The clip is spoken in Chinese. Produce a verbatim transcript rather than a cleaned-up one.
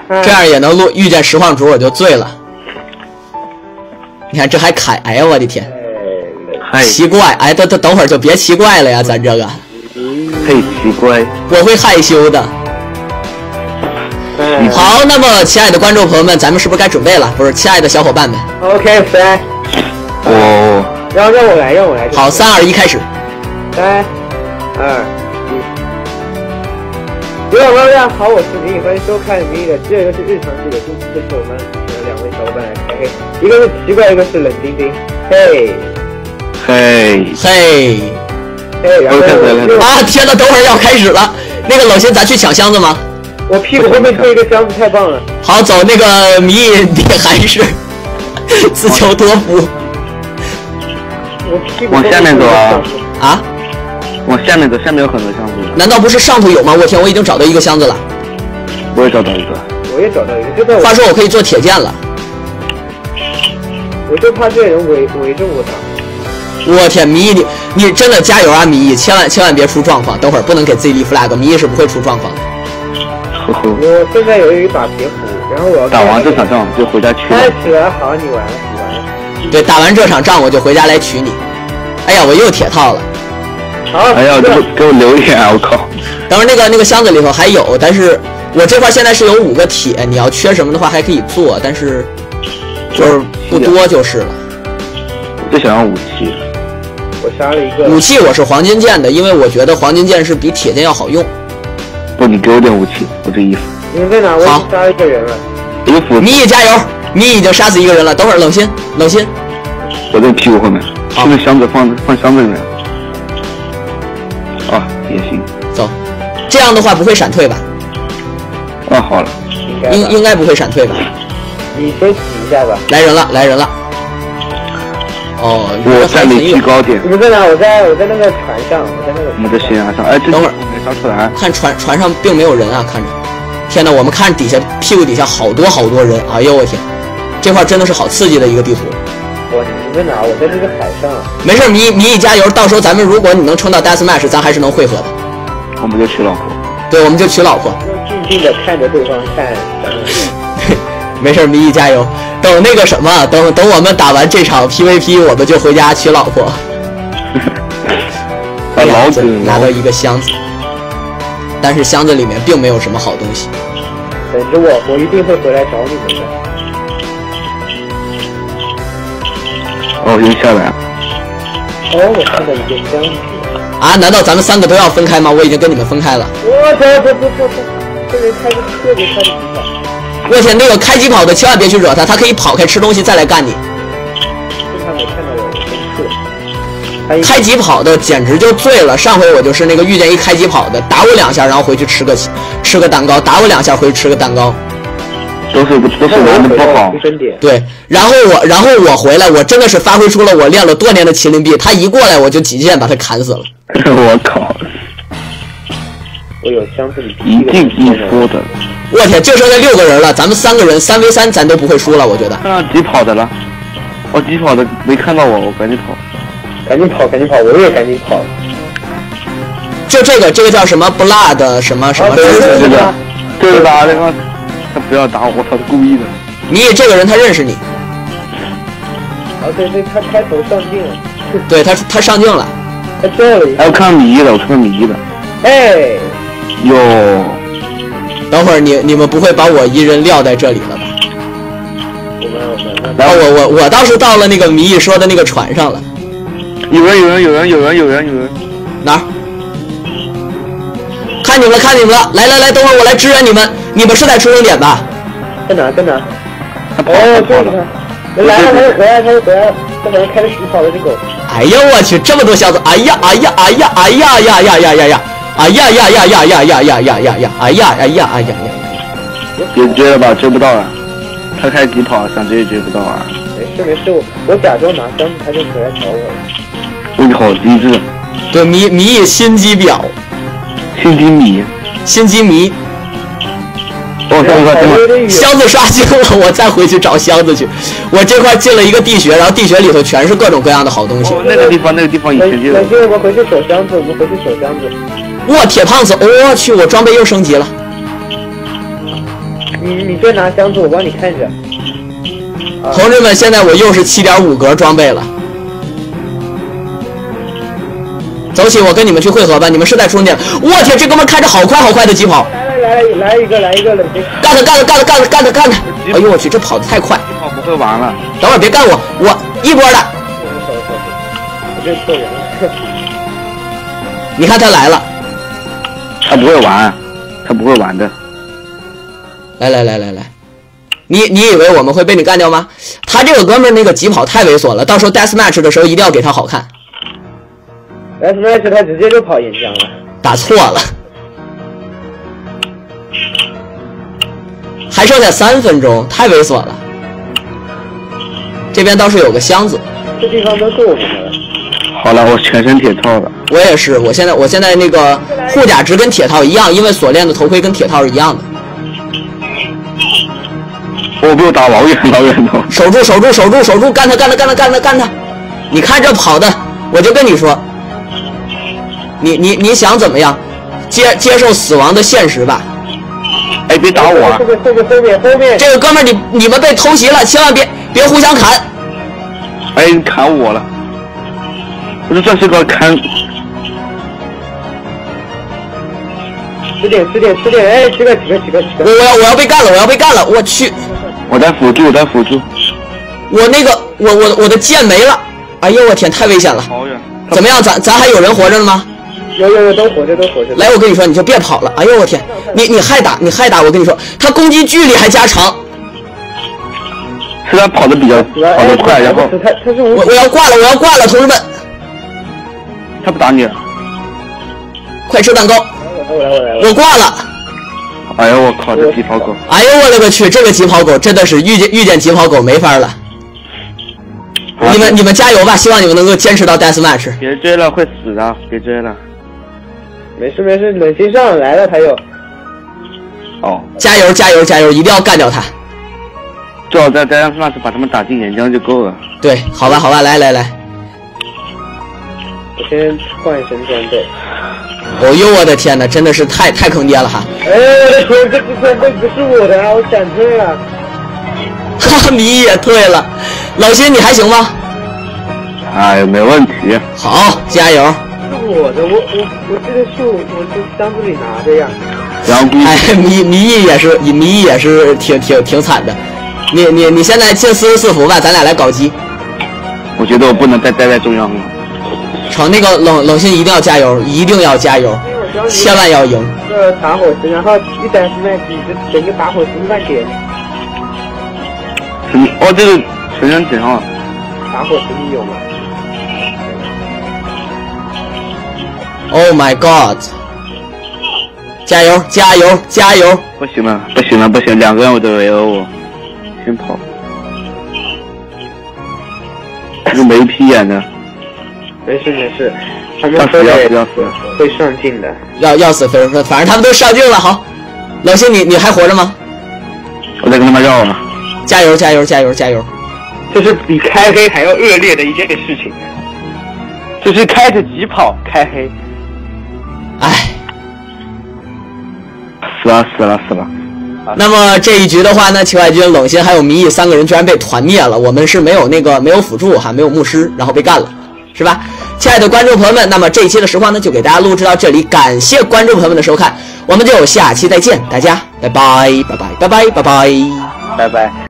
这样也能录遇见实况主，我就醉了。你看这还开，哎呀我的天，奇怪，哎，等等等会儿就别奇怪了呀，咱这个。 嘿，奇怪， 我会害羞的。好，那么亲爱的观众朋友们，咱们是不是该准备了？不是，亲爱的小伙伴们。 OK， 三。 哦。 让让我来，让我来。 好，三二一，开始。 三二一。各位大家好，我是迷你，欢迎收看迷你的这个是日常系的，这次我们请了两位小伙伴来开黑，一个是奇怪，一个是冷冰冰。嘿， 嘿， 嘿， 嘿，然后啊，天哪，等会儿要开始了。那个老辛，咱去抢箱子吗？ 我屁股后面推一个箱子，太棒了。 好，走，那个迷你还是自求多福。 我屁股往下面走啊！ 啊？ 往下面走，下面有很多箱子。 难道不是上头有吗？我天，我已经找到一个箱子了。 我也找到一个。 我也找到一个，就在我。 话说我可以做铁剑了。 我就怕这人围围着我打。 我天，迷你，你真的加油啊，迷一，千万千万别出状况。等会儿不能给自己立 flag， 迷一是不会出状况的。 我现在有一把铁斧，然后我要打完这场仗就回家取。 开始了，好，你完了，你完了。 对，打完这场仗我就回家来取你。哎呀，我又铁套了。 好， 哎呀，给我给我留言啊！我靠。 等会儿那个那个箱子里头还有，但是我这块现在是有五个铁，你要缺什么的话还可以做，但是就是不多就是了。 我就想要武器。 我杀了一个。 武器我是黄金剑的，因为我觉得黄金剑是比铁剑要好用。 不，你给我点武器，我这衣服。 你们在哪？我已经杀了一个人了。 衣服。 迷一加油！迷已经杀死一个人了。等会儿冷心，冷心。 我在屁股后面，这个箱子放放箱子里面。啊，也行。 走，这样的话不会闪退吧？ 啊，好了。 应应该不会闪退吧？ 你先洗一下吧。 来人了，来人了。哦， 我在离提高点。 你们在哪？我在我在那个船上，我在那个。 我们在悬崖上。哎， 等会儿没烧出来。 看船船上并没有人啊，看着。天哪，我们看底下屁股底下好多好多人，哎呦我天，这块真的是好刺激的一个地图。 我你在哪？我在这个海上。 没事，迷迷你加油，到时候咱们如果你能冲到 deathmatch， 咱还是能汇合的。 我们就娶老婆。 对，我们就娶老婆。 静静的看着对方看。 没事，迷你加油。等那个什么，等等我们打完这场 P V P， 我们就回家娶老婆。 把老子拿到一个箱子，但是箱子里面并没有什么好东西。 等着我，我一定会回来找你们的。 哦，又下来了。 哦，我看到一个箱子。 啊？难道咱们三个都要分开吗？我已经跟你们分开了。 我操！不不不不，这人开个特别快的疾跑。 我天，那个开疾跑的千万别去惹他，他可以跑开吃东西再来干你。 他没看到我，我真是。 开疾跑的简直就醉了。上回我就是那个遇见一开疾跑的，打我两下，然后回去吃个吃个蛋糕，打我两下回去吃个蛋糕。 都是都是玩的不好。 对，然后我然后我回来，我真的是发挥出了我练了多年的麒麟臂，他一过来我就几剑把他砍死了。 我靠！ 我有箱子里一定一说的。 我天，就剩下六个人了，咱们三个人三 v 三咱都不会输了，我觉得。 看到疾跑的了，哦，疾跑的没看到我，我赶紧跑， 赶紧跑，赶紧跑，我也赶紧跑。 就这个，这个叫什么 blood 什么什么？ 这个这个打那个，他不要打我，他是故意的。 你这个人他认识你。 哦，对对，他开头上镜了。 对他他上镜了。 他掉了一个。 哎，我看到米一的，我看到米一的。 哎。 哟。 等会儿你你们不会把我一人撂在这里了吧？ 我们我们。 然后我我我倒是到了那个迷义说的那个船上了。 有人有人有人有人有人有人。 哪儿？看你们了看你们了！来来来，等会儿我来支援你们。你们是在出生点吧？ 在哪在哪？ 他跑了跑了。 来了，他又回来，他又回来了。他可能开着疾跑的这狗。 哎呀我去，这么多箱子！哎呀哎呀哎呀哎呀呀呀呀呀呀！哎呀呀呀呀呀呀呀呀呀呀！哎呀哎呀哎呀呀！ 别追了吧，追不到啊！他开疾跑，想追也追不到啊！ 没事没事，我我假装拿箱子，他就回来找我了。 你好机智！ 对，迷迷义心机婊， 心机迷， 心机迷。 哦，箱子进了， 箱子刷新了，我再回去找箱子去。我这块进了一个地穴，然后地穴里头全是各种各样的好东西。 哦，那个地方，那个地方以前就有。 我们回去守箱子，我们回去守箱子。 哇，铁胖子，我、哦、去，我装备又升级了。 你你先拿箱子，我帮你看着。啊、 同志们，现在我又是 七点五 格装备了。走起，我跟你们去汇合吧。你们是在出点？我天，这哥们开着好快好快的疾跑！ 来来来来一个来一个冷静。 干他干他干他干他干他干他！哎呦我去，这跑得太快！ 我不会玩了。 等会儿别干我，我一波的。 我真错人了。 你看他来了。 他不会玩，他不会玩的。 来来来来来，你你以为我们会被你干掉吗？他这个哥们儿那个疾跑太猥琐了，到时候 deathmatch 的时候一定要给他好看。 deathmatch 他直接就跑岩浆了。 打错了。还剩下三分钟，太猥琐了。这边倒是有个箱子。 这地方都是我们的了。 好了，我全身铁套了。 我也是，我现在我现在那个护甲值跟铁套一样，因为锁链的头盔跟铁套是一样的。 我被我打老远老远的。 守住守住守住守住，干他干他干他干他干他！你看这跑的，我就跟你说，你你你想怎么样？接接受死亡的现实吧。 哎，别打我！ 后面后面后面后面！ 这个哥们儿，你你们被偷袭了，千万别别互相砍！ 哎，你砍我了！我这算是个砍。 十点十点十点！哎，几个几个几个几个！ 我我要我要被干了！我要被干了！我去！ 我在辅助，我在辅助。 我那个我我我的剑没了！哎呦我天，太危险了！ 好远。 怎么样？咱咱还有人活着呢吗？ 有有有，都活着都活着。 来，我跟你说，你就别跑了！哎呦我天，你你还打你还打！我跟你说，他攻击距离还加长。 是他跑的比较跑得快，然后他他是我我要挂了，我要挂了，同志们！ 他不打你了。 快吃蛋糕！ 我来我来我挂了！ 哎呦我靠，这疾跑狗！ 哎呦我勒个去，这个疾跑狗真的是遇见遇见疾跑狗没法了。 啊、 你们你们加油吧，希望你们能够坚持到 deathmatch。 别追了，会死的，别追了。 没事没事，冷静上来了他又。 哦， 加油加油加油，一定要干掉他。 最好在 deathmatch 把他们打进岩浆就够了。 对，好吧好吧，来来来。 我先换身装备。 哦呦我的天哪，真的是太太坑爹了哈！ 哎我的天，这支装备不是我的啊，我闪退了。 哈哈，你也退了，老辛你还行吗？ 哎，没问题。 好，加油！ 是我的，我我我这个是我我这箱子里拿的呀。 然后哎，迷迷义也是，迷义也是挺挺挺惨的。你你你现在进四十四伏吧，咱俩来搞基。 我觉得我不能再待在中央了。 成，那个冷冷心一定要加油，一定要加油，千万要赢。 这个打火石，然后一打出来，你就整个打火石乱点。 嗯，哦，这个全身挺好。 打火石你有吗 ？Oh my god！ 加油加油加油！ 不行了不行了不行，两个人我都围殴我，先跑。这个没屁眼的。 没事没事，他们要死要死要死， 会上镜的。 要要死非说，反正他们都上镜了。好，冷心你你还活着吗？ 我在跟他们绕呢。 加油加油加油加油！ 这是比开黑还要恶劣的一件事情。这是开着疾跑开黑。 唉， 死了死了死了。 那么这一局的话呢，奇怪军、冷心还有迷义三个人居然被团灭了，我们是没有那个没有辅助哈，没有牧师，然后被干了。是吧，亲爱的观众朋友们，那么这一期的实况呢，就给大家录制到这里，感谢观众朋友们的收看，我们就下期再见，大家拜拜拜拜拜拜拜拜拜拜。